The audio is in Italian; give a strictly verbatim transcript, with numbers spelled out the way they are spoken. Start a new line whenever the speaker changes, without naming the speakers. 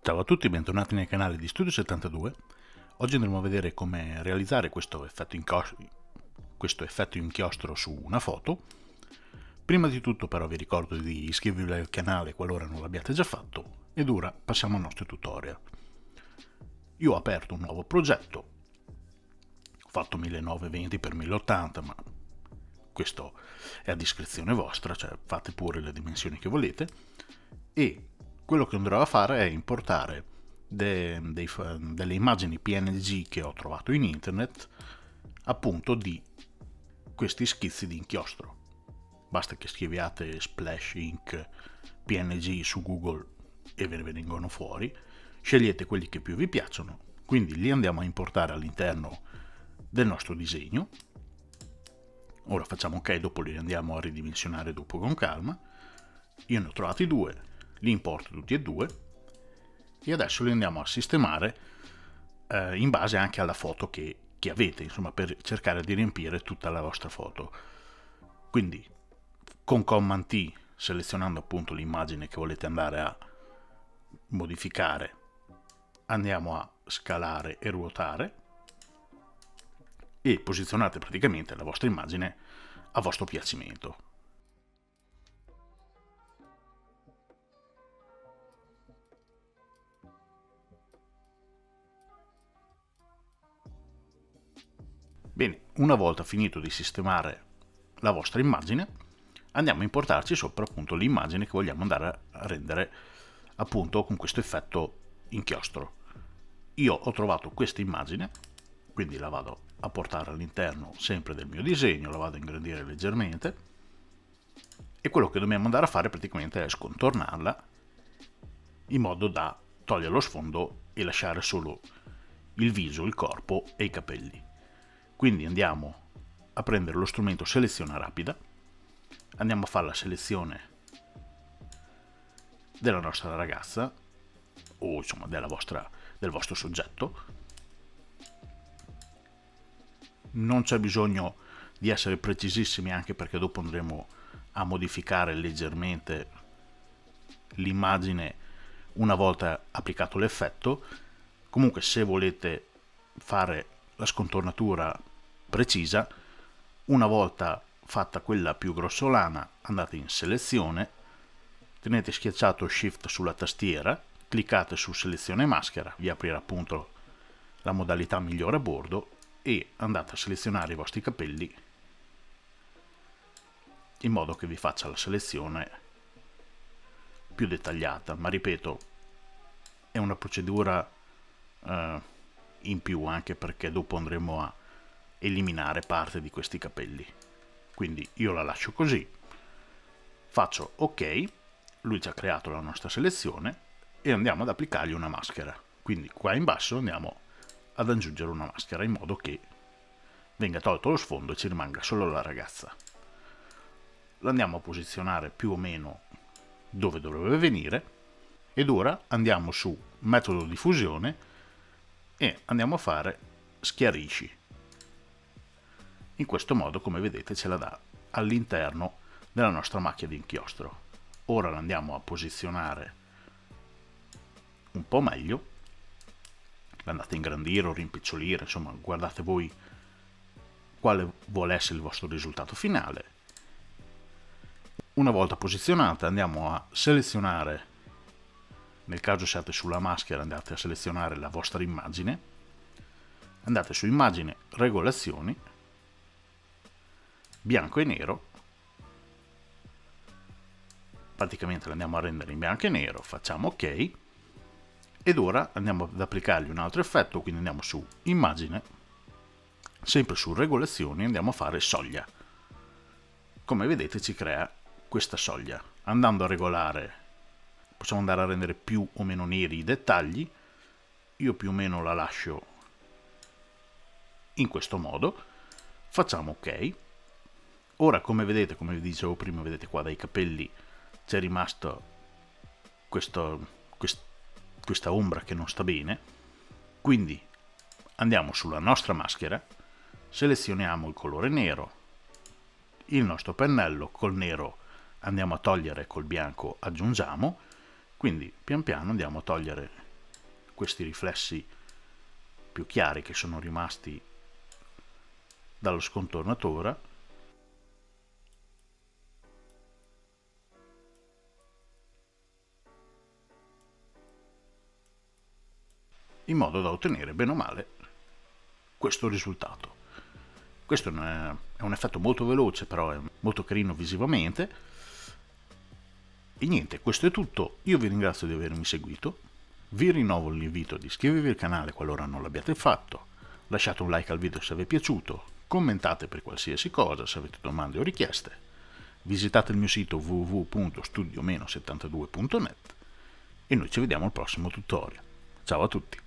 Ciao a tutti, bentornati nel canale di Studio settantadue. Oggi andremo a vedere come realizzare questo effetto, inchiostro, questo effetto inchiostro su una foto. Prima di tutto però vi ricordo di iscrivervi al canale qualora non l'abbiate già fatto ed ora passiamo al nostro tutorial. Io ho aperto un nuovo progetto, ho fatto millenovecentoventi per mille ottanta, ma questo è a discrezione vostra, cioè fate pure le dimensioni che volete, e quello che andrò a fare è importare de, dei, delle immagini P N G che ho trovato in internet, appunto di questi schizzi di inchiostro. Basta che scriviate Splash Ink P N G su Google e ve ne vengono fuori, scegliete quelli che più vi piacciono, quindi li andiamo a importare all'interno del nostro disegno. Ora facciamo ok, dopo li andiamo a ridimensionare dopo con calma. Io ne ho trovati due, li importo tutti e due e adesso li andiamo a sistemare eh, in base anche alla foto che, che avete, insomma, per cercare di riempire tutta la vostra foto. Quindi con Command T, selezionando appunto l'immagine che volete andare a modificare, andiamo a scalare e ruotare e posizionate praticamente la vostra immagine a vostro piacimento. Bene, una volta finito di sistemare la vostra immagine, andiamo a importarci sopra appunto l'immagine che vogliamo andare a rendere appunto con questo effetto inchiostro. Io ho trovato questa immagine, quindi la vado a portare all'interno sempre del mio disegno, la vado a ingrandire leggermente e quello che dobbiamo andare a fare praticamente è scontornarla in modo da togliere lo sfondo e lasciare solo il viso, il corpo e i capelli. Quindi andiamo a prendere lo strumento selezione rapida, andiamo a fare la selezione della nostra ragazza o insomma della vostra, del vostro soggetto. Non c'è bisogno di essere precisissimi, anche perché dopo andremo a modificare leggermente l'immagine una volta applicato l'effetto. Comunque, se volete fare la scontornatura precisa, una volta fatta quella più grossolana andate in selezione, tenete schiacciato Shift sulla tastiera, cliccate su selezione maschera, vi aprirà appunto la modalità migliore a bordo e andate a selezionare i vostri capelli in modo che vi faccia la selezione più dettagliata, ma ripeto, è una procedura eh, in più, anche perché dopo andremo a eliminare parte di questi capelli. Quindi io la lascio così, faccio ok, lui ci ha creato la nostra selezione e andiamo ad applicargli una maschera. Quindi qua in basso andiamo ad aggiungere una maschera in modo che venga tolto lo sfondo e ci rimanga solo la ragazza. L'andiamo a posizionare più o meno dove dovrebbe venire ed ora andiamo su metodo diffusione e andiamo a fare schiarisci. In questo modo, come vedete, ce la dà all'interno della nostra macchia di inchiostro. Ora la andiamo a posizionare un po' meglio, l'andate a ingrandire o rimpicciolire, insomma guardate voi quale vuole essere il vostro risultato finale. Una volta posizionata andiamo a selezionare, nel caso siate sulla maschera andate a selezionare la vostra immagine, andate su immagine regolazioni, bianco e nero, praticamente l'andiamo a rendere in bianco e nero, facciamo ok ed ora andiamo ad applicargli un altro effetto, quindi andiamo su immagine, sempre su regolazioni, andiamo a fare soglia. Come vedete ci crea questa soglia. Andando a regolare possiamo andare a rendere più o meno neri i dettagli, io più o meno la lascio in questo modo, facciamo ok. Ora, come vedete, come vi dicevo prima, vedete qua dai capelli c'è rimasto questo, quest, questa ombra che non sta bene, quindi andiamo sulla nostra maschera, selezioniamo il colore nero, il nostro pennello col nero andiamo a togliere, col bianco aggiungiamo, quindi pian piano andiamo a togliere questi riflessi più chiari che sono rimasti dallo scontornatura, in modo da ottenere bene o male questo risultato. Questo è un effetto molto veloce, però è molto carino visivamente. E niente, questo è tutto. Io vi ringrazio di avermi seguito. Vi rinnovo l'invito di iscrivervi al canale qualora non l'abbiate fatto. Lasciate un like al video se vi è piaciuto. Commentate per qualsiasi cosa, se avete domande o richieste. Visitate il mio sito w w w punto studio settantadue punto net e noi ci vediamo al prossimo tutorial. Ciao a tutti!